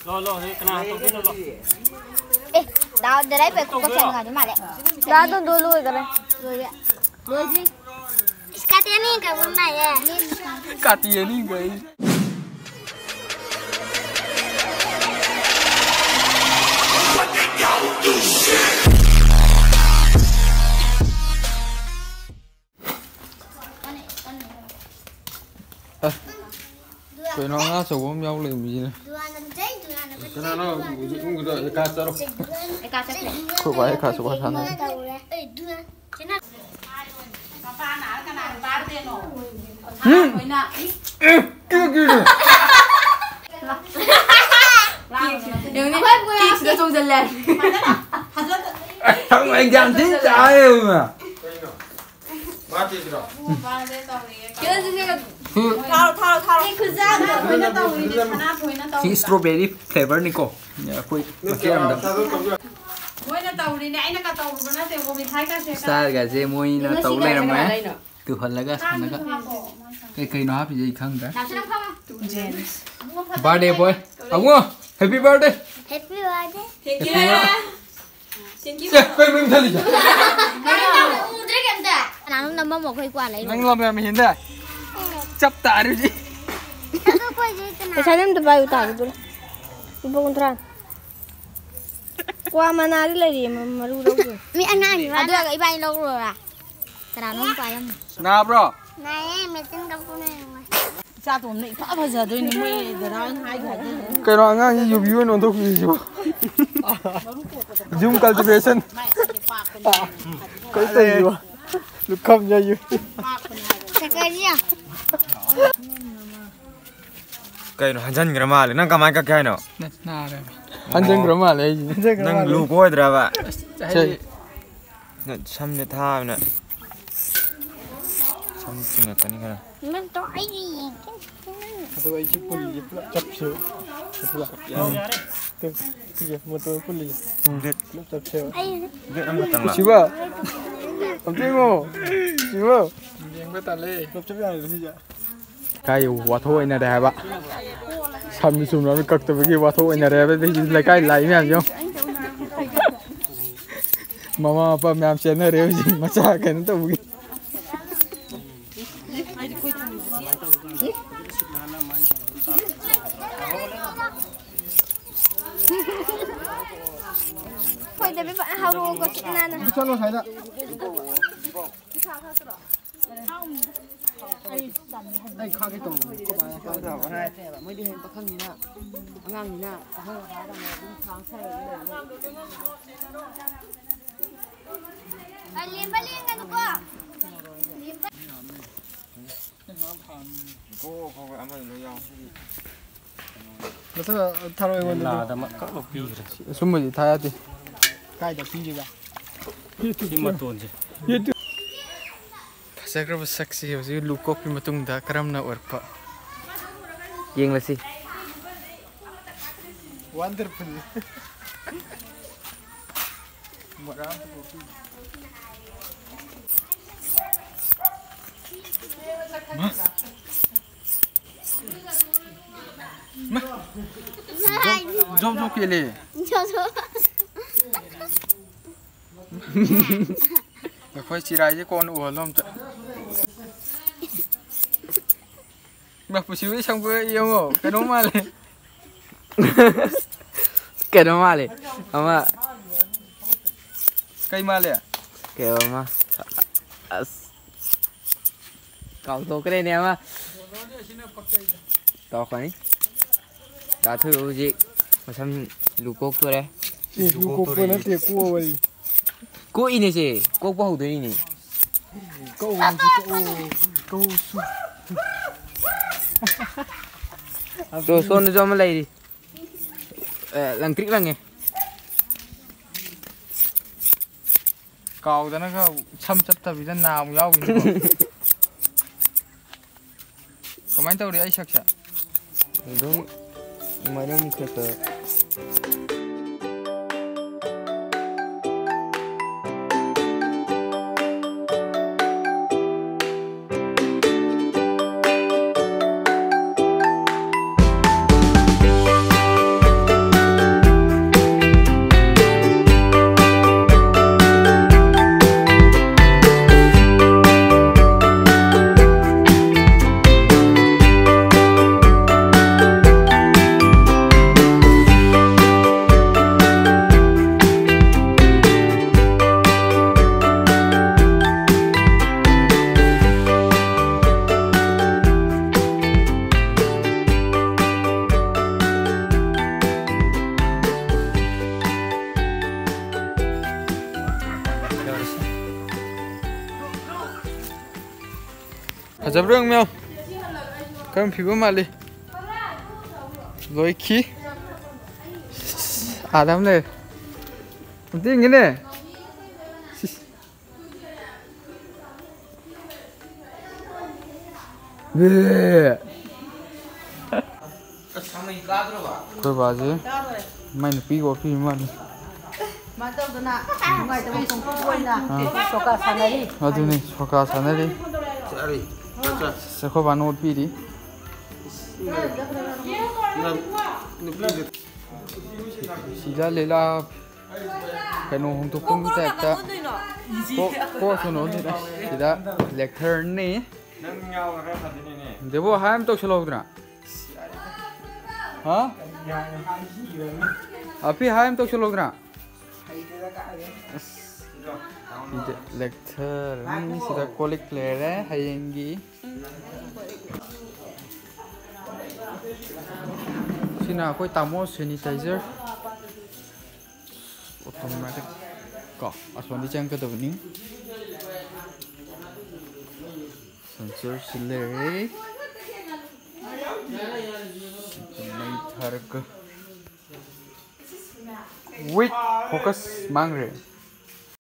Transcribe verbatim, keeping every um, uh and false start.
Lo lo cái nào tôi biết lo. Ê, đào để đấy về cũng có chèn rồi mà đấy. Đào tôi đuôi lui cái này. Rồi đấy. Rồi gì? Cái tiền này cái vấn này à? Cả tiền đi người. Tụi nó ngã sầu ôm nhau liền gì này. Cái nào nó cũng được cái sao đâu. Cái cá chắc đấy. Số bảy cả số ba tháng này. Kia kia này. Đừng đi. Chị sẽ trông dần lên. Thằng anh làm chính trái em mà. Ba chị rồi. Thao thao thao. Chị strawberry flavor này cô. Nhà quay mà kia làm đậm. Sao cái gì môi nó tấu lên làm mấy? Từ phần lại cái nó cái cái cây nó hấp gì không cả. Birthday boy. Ông ơi, happy birthday. Happy birthday. Thank you. Thank you. Dạ, quên mình thân gì? Nào năm một một hơi qua lấy. Anh làm làm hiện đây. Chấp tạ đi chị. Cái sao em tụi bay utar itu? Ibu kontran. Qua mana đi lấy đi mà mà ru đâu rồi. Mẹ ăn ngay mà đưa cái bay lâu rồi à? Cái nào nó không phải không? Nào bro. Này mẹ tin đâu có này rồi. Sao tụi mình khó bao giờ tôi mới giờ đó hai người. Cái đó ngang như dùng view nó thôi gì chứ. Zoom cultivation. Cái gì vậy? Lúc không nha you. Cái gì à? Cái nó hanjan grama lên, nang kamai ka kaya no? Na đây. Hanjan grama lấy gì? Nang lu koi dra ba. Chơi. Nè chăm nè tha nè. Chăm chừng cái này cái Mình to ai gì? Tôi chỉ puli chấp sữa. Tuh, iya, motor puli. Lihat, Chấp sữa. lihat ang batang lah. Siapa? Ông tiếng ngô. Siapa? Yang betul le. Chấp yang itu saja. Cái quả thôi này đẹp ạ. Sam sum nó cực từ cái quả thôi này đẹp thì lấy cái lấy mẹ không? Mama apa mẹ xem nó rêu gì mà cha cái nó tao cái. Thôi để bạn hao ru có chuyện nan. Cho nó thấy đó. Đây khai cái tủ có bài cái nào có hai mới đi hết khăn gì nè. Ngang gì nè. Hơi khá là đúng tháng xe. Balik balik kan kau. Cô không có ăn gì nữa đâu. Nó sẽ thay đổi vấn đề. Là đã mất các lộc phi rồi. Số một gì thay đi. Cái đặc phi gì vậy? Phi mà tuôn gì? Saya kira seksi, jadi luka pi matung dah karam na orpa. Yang lasi. Wonderful. Maram tu kopi. Ma. Ma. Jom jom kele. Cho số. Phải chỉ ra với con ủa lắm trời. Mặc một xíu xong với yêu ngủ cái đó mà lên. Cái đó mà lên. Ama. Cây mà lên. Cái mà. Cậu tôi cái đây nè mà. To khoái. Đã thử gì? Mà xem lù cốc tôi đây. Lù cốc tôi nó tiệt cua vậy. Cô ini sih, cô bao nhiêu ini? Câu câu câu su. Rồi son cho mà lấy đi. Lần kỹ lần nghe. Cầu cho nó có chăm chấp tập vì nào cũng gì nữa. Có mấy tao đi ấy chắc chắn. Đúng. Mấy năm khởi Fajabro ang meow. Karam piba mali. Loiki. Adam le. Unti ngine. Be. Koi baje. Main pi go pi mali. Matadona, ngai tabi song kuina. Soka sanari. Aduni soka sanari. Sari. Baca. Seko banot pi di. Sila lela. Kano hong tu pung ta ta. Ko ko sono ni. Sila lecture ni. Nang ngaw ra sa din ni. Debo ham to chalo dra. Ha? Api ham to chalo dra. Lecture ni sudah kolik player hayanggi. Sina koi tamo sanitizer automatic ko aswandi chang ka dawni sensor silere mai thark weak focus mang re